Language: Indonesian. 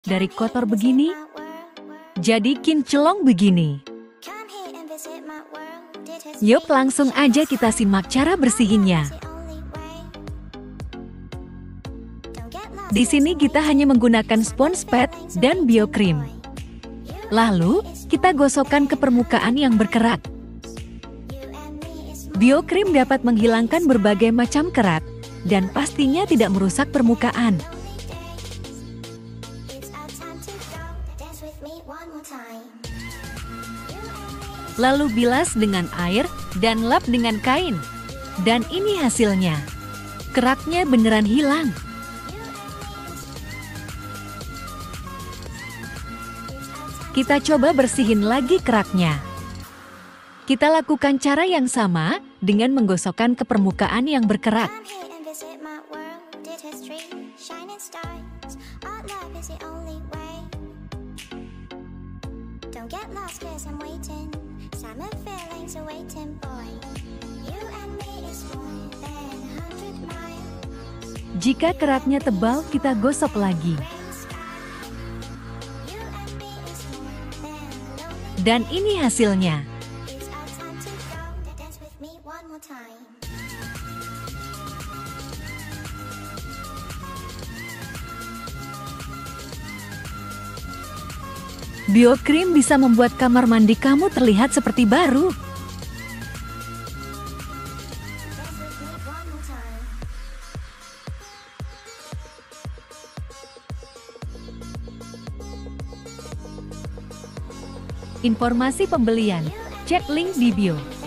Dari kotor begini, jadi kinclong begini. Yuk langsung aja kita simak cara bersihinnya. Di sini kita hanya menggunakan sponge pad dan biokrim. Lalu, kita gosokkan ke permukaan yang berkerak. Biokrim dapat menghilangkan berbagai macam kerat, dan pastinya tidak merusak permukaan. Lalu bilas dengan air dan lap dengan kain. Dan ini hasilnya. Keraknya beneran hilang. Kita coba bersihin lagi keraknya. Kita lakukan cara yang sama dengan menggosokkan ke permukaan yang berkerak. Jika keraknya tebal, kita gosok lagi. Dan ini hasilnya. Biokrim bisa membuat kamar mandi kamu terlihat seperti baru. Informasi pembelian, cek link di bio.